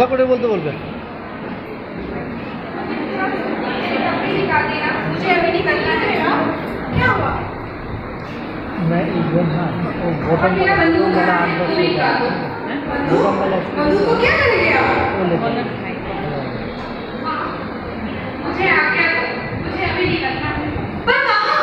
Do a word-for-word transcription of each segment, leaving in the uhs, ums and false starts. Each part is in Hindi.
করে বলতে বলবেন। मैं इवन हाँ वो बॉटम वाला आठ दस बॉटम वाला को क्या करेंगे आप? वो लेते मुझे आगे मुझे अभी नहीं करना पर कहाँ?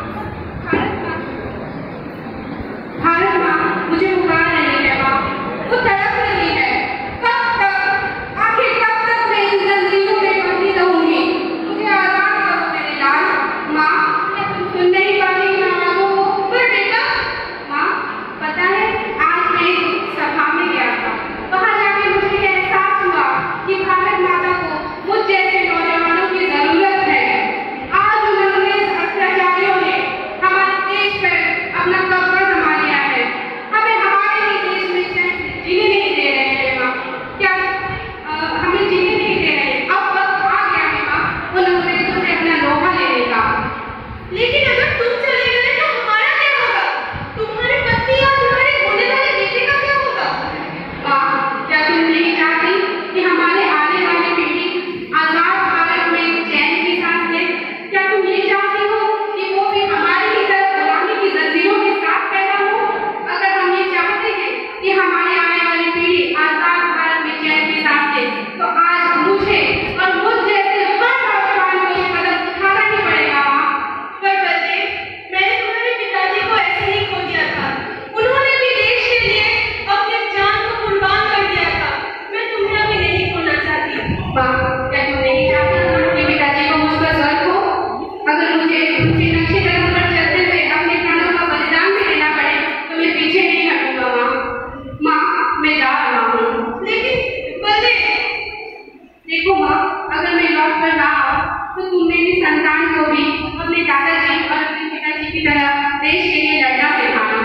भारत माँ मुझे बुला रही है माँ, वो तड़प रही है। कब तक आखिर कब तक मैं इन जंजीरों में बंधी रहूंगी? मुझे आजाद करो मेरे लाल। माँ क्या तुम सुन नहीं पा रही आवाज़ों को? पर बेटा माँ पता है आज मैं एक सभा में गया था, वहाँ जाके मुझे ये एहसास हुआ कि भारत माता को मुझ जैसे नौजवानों की जरूरत है। आज उन अंग्रेज अत्याचारियों ने हमारे देश पर अपना कब्जा जमा लिया है, हमें हमारे ही देश में चैन से जीने नहीं दे रहे हैं माँ। क्या आ, हमें जीने नहीं दे रहे? अब वक्त आ गया है माँ उन अंग्रेजों से अपना लोहा लेने का। लेकिन अगर तुम चले गए तो हमारा क्या होगा? तुम्हारे पति और तुम्हारे होने वाले बेटे का क्या होगा? माँ क्या तुम नहीं चाहती कि हमारे आने वाली पीढ़ी आजाद भारत में चैन की सांस ले? क्या तुम ये चाहती हो कि वो भी हमारी ही तरह गुलामी की जंजीरों के साथ पैदा हो? अगर हम ये चाहते हैं कि हमारी आने वाली पीढ़ी आजाद भारत में चैन की सांस ले, तो आज मुझे और मुझ जैसे हर नौजवान को ये कदम उठाना ही पड़ेगा माँ। पर बलदेव मैंने तुम्हारे पिताजी को ऐसे ही खो दिया था, उन्होंने भी देश के लिए अपने जान को कुर्बान कर दिया था। मैं तुम्हें अभी नहीं खोना चाहती। माँ क्या तुम नहीं चाहती कि पिताजी को मुझ पर गर्व हो? अगर मुझे उनके नक्शे कदम पर चलते हुए अपने प्राणों का बलिदान भी देना पड़े तो मैं पीछे नहीं हटूंगा माँ। माँ मैं जा रहा हूँ। लेकिन बलदेव देखो माँ, अगर मैं लौट कर ना आऊँ तो तुम मेरी संतान को भी अपने दादाजी और अपने पिताजी की तरह देश के लिए लड़ना सिखाना।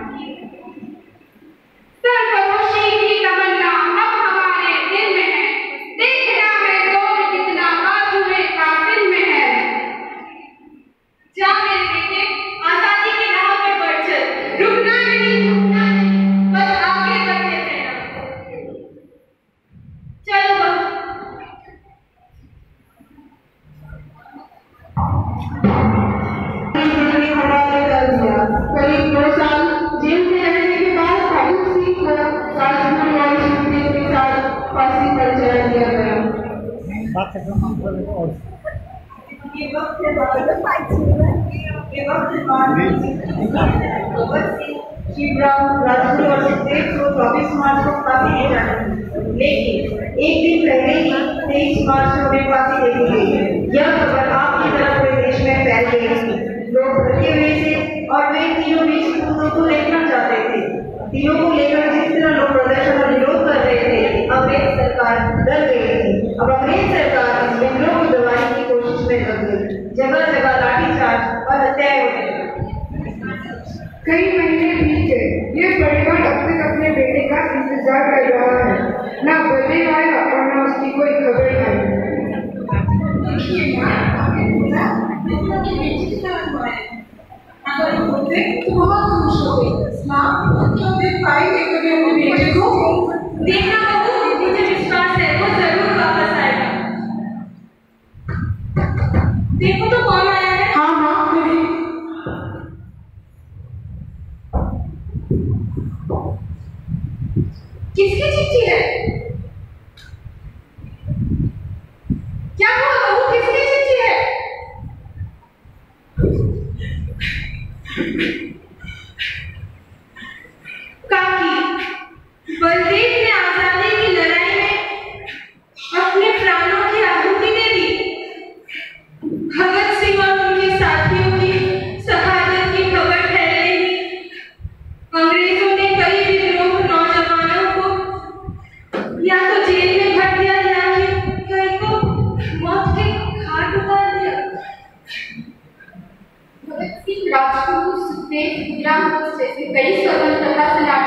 सरफरोशी की तमन्ना अब हमारे दिल में है, देखना है जोर कितना बाजुए कातिल में है। जा मेरे बेटे आजादी की राह पर बढ़ चल, रुकना नहीं झुकना नहीं, बस आगे बढ़ते रहना। चलो बस। करीब दो साल जेल में रहने के बाद फारूक सिंह को राजकुमार वाली शूटिंग के साथ फांसी पर चढ़ा दिया गया। ये वक्त है ये वक्त शिवराम राजपुर और सुखदेव को चौबीस मार्च को फांसी दी जानी, लेकिन एक दिन पहले ही तेईस मार्च को उन्हें फांसी दे दी गई। यह खबर आपकी तरफ पूरे देश में फैल गई थी। लोग भड़के हुए थे और वे तीनों बीच को देखना चाहते थे। तीनों को लेकर जिस तरह लोग प्रदर्शन और विरोध कर रहे थे, अंग्रेज सरकार डर गई थी। अब अंग्रेज सरकार जंगलों को दबाने की कोशिश में लग गई। जगह जगह लाठीचार्ज और हत्याएं होने लगी। कई महीने बीत गए। ये परिवार अब तक अपने बेटे का इंतजार कर रहा है। ना बलदेव आया और ना उसकी कोई खबर आई। अगर होते तो बहुत खुश होते। माँ क्यों देख पाएंगे कभी अपने बेटे को? देखना बहू, मुझे विश्वास है वो जरूर वापस आएगा। देखो तो कौन आया है? हाँ माँ कभी किसकी चिट्ठी है? क्या हुआ बहू, किसकी चिट्ठी है? काकी, बलदेव ने आजादी की लड़ाई में अपने प्राणों की आहुति दे दी। भगत सिंह और उनके साथियों की शहादत की खबर फैल गई। अंग्रेजों ने कई विद्रोह नौजवानों को या तो जेल में भर दिया या फिर कई को मौत के घाट उतार दिया। भगत सिंह, राजगुरु, सुखदेव, खुदराम जैसे कई स्वतंत्रता सेनानी